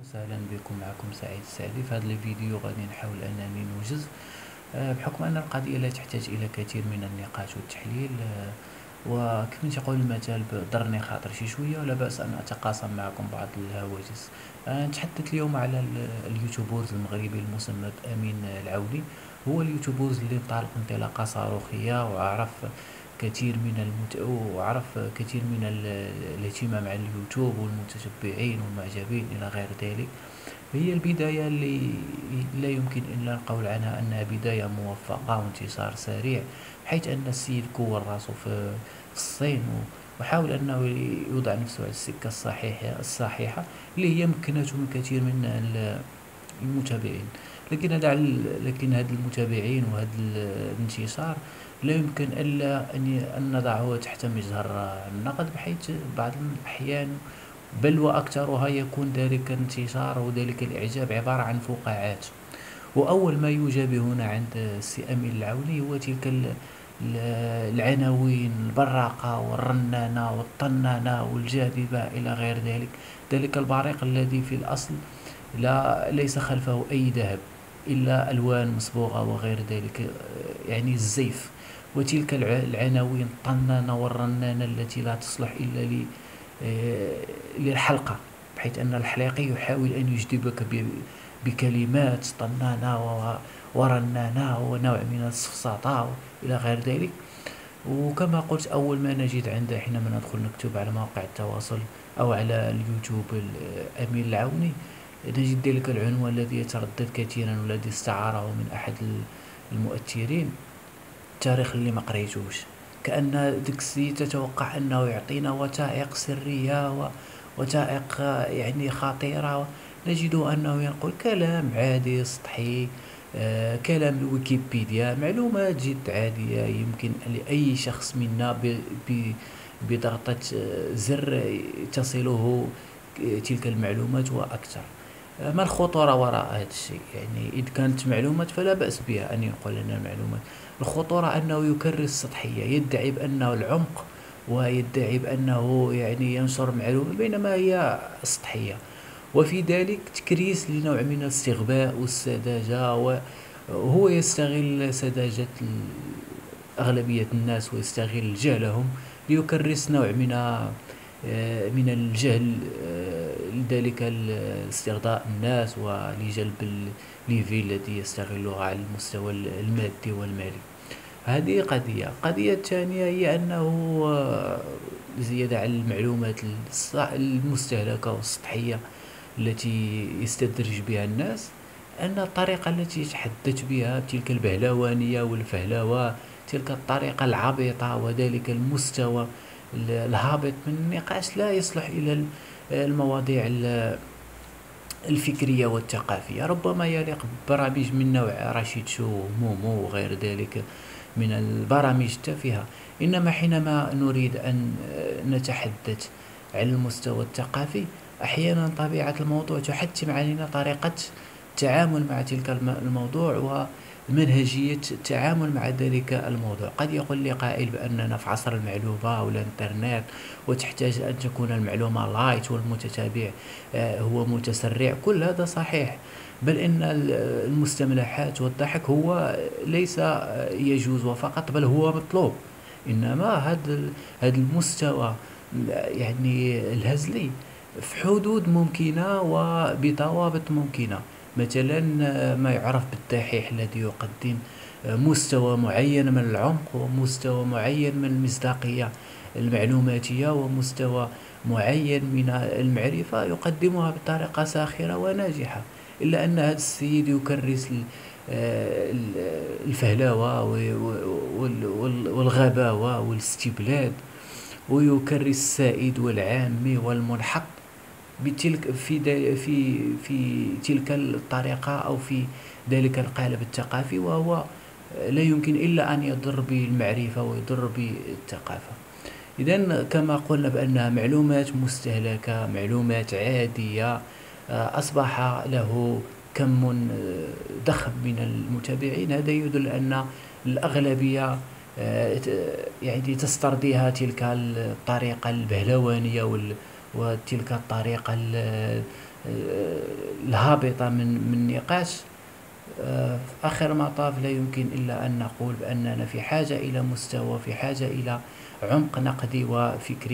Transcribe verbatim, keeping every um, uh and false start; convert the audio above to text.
وسهلا بكم. معكم سعيد السعدي. في هذا الفيديو غادي نحاول أنني نوجز آه، بحكم أن القضية لا تحتاج إلى كثير من النقاش والتحليل، آه، وكيف تقول المثال ضرني خاطر شي شوية ولا بأس أن أتقاسم معكم بعض الهواجس. آه، نتحدث اليوم على ال- اليوتيوبرز المغربي المسمى بأمين العوني. هو اليوتيوبرز اللي انطلق انطلاقة صاروخية وعرف كثير من المت... وعرف كثير من ال... الاهتمام على اليوتيوب والمتتبعين والمعجبين إلى غير ذلك. هي البداية اللي لا يمكن إلا القول عنها أنها بداية موفقة وانتشار سريع، حيث أن السيد كون راسه في في الصين و- وحاول أنه يوضع نفسه على السكة الصحيحة الصحيحة اللي هي مكنته من كثير من ال- المتابعين. لكن هذا ال- لكن هاد المتابعين وهذا الانتشار لا يمكن إلا أن ي- أن نضعه تحت مجهر النقد، بحيث بعض الأحيان بل وأكثرها يكون ذلك الانتشار وذلك الإعجاب عبارة عن فقاعات. وأول ما يوجد هنا عند السي أمين العوني هو تلك ال- ال- العناوين البراقة والرنانة والطنانة والجاذبة إلى غير ذلك. ذلك البريق الذي في الأصل لا ليس خلفه أي ذهب إلا ألوان مصبوغة وغير ذلك، يعني الزيف. وتلك الع- العناوين الطنانة والرنانة التي لا تصلح إلا ل آه، للحلقة، بحيث أن الحليقي يحاول أن يجذبك ب- بكلمات طنانة و- ورنانة ونوع من السفسطة إلى غير ذلك. وكما قلت، أول ما نجد عنده حينما ندخل نكتب على مواقع التواصل أو على اليوتيوب الأمين العوني، نجد ذلك العنوان الذي يتردد كثيرا والذي استعاره من أحد المؤثرين، التاريخ اللي ما قريتوش. كأن ديك السيد تتوقع أنه يعطينا وثائق سرية و- وثائق آه، يعني خطيرة. نجد أنه ينقل كلام عادي سطحي، آه، كلام الويكيبيديا، معلومات جد عادية يمكن لأي شخص منا ب- ب- بضغطة آه، زر تصله تلك المعلومات وأكثر. آه، ما الخطورة وراء هذا الشيء؟ يعني إذا كانت معلومات فلا بأس بها أن ينقل لنا المعلومات. الخطورة أنه يكرس السطحية، يدعي بأنه العمق ويدعي بأنه يعني ينشر معلومة بينما هي سطحية، وفي ذلك تكريس لنوع من الاستغباء والسذاجة. وهو يستغل سذاجة أغلبية الناس ويستغل جهلهم ليكرس نوع من آه، من الجهل، آه، لذلك استغضاء الناس ولجلب الليفي الذي يستغلها على المستوى المادي والمالي. هذه قضية. قضية الثانية هي أنه آه، زيادة على المعلومات الص- المستهلكة والسطحية التي يستدرج بها الناس، أن الطريقة التي يتحدث بها تلك البهلوانية والفهلوة، تلك الطريقة العبيطة وذلك المستوى ال- الهابط من النقاش لا يصلح إلى ال- المواضيع ال- الفكرية والثقافية. ربما يليق ببرامج من نوع رشيد شو ومومو وغير ذلك من البرامج التافهة. إنما حينما نريد أن نتحدث على المستوى الثقافي، أحيانا طبيعة الموضوع تحتم علينا طريقة التعامل مع تلك الم- الموضوع ومنهجية التعامل مع ذلك الموضوع. قد يقول لي قائل بأننا في عصر المعلومة والإنترنت وتحتاج أن تكون المعلومة لايت والمتتابع آه، هو متسرع. كل هذا صحيح، بل إن ال- المستملحات والضحك هو ليس يجوز وفقط، بل هو مطلوب. إنما هذا هذا المستوى يعني الهزلي في حدود ممكنة وبضوابط ممكنة. مثلا آه، ما يعرف بالدحيح الذي يقدم آه، مستوى معين من العمق ومستوى معين من المصداقية المعلوماتية ومستوى معين من المعرفة، يقدمها بطريقة ساخرة وناجحة. إلا أن هذا السيد يكرس ال- آه، ال- الفهلوة و- وال- وال- والغباوة والاستبلاد، ويكرس السائد والعامي والمنحط بتلك في دا- في في تلك الطريقة أو في ذلك القالب الثقافي، وهو لا يمكن إلا أن يضر بالمعرفة ويضر بالثقافة. إذا كما قلنا بأنها معلومات مستهلكة، معلومات عادية، آه، أصبح له كم آه، ضخم من المتابعين. هذا يدل أن الأغلبية آه، ت- يعني تسترضيها تلك الطريقة البهلوانية وال- وتلك الطريقة ال- الهابطة من من نقاش. آه، في آخر المطاف لا يمكن إلا أن نقول بأننا في حاجة إلى مستوى، في حاجة إلى عمق نقدي وفكري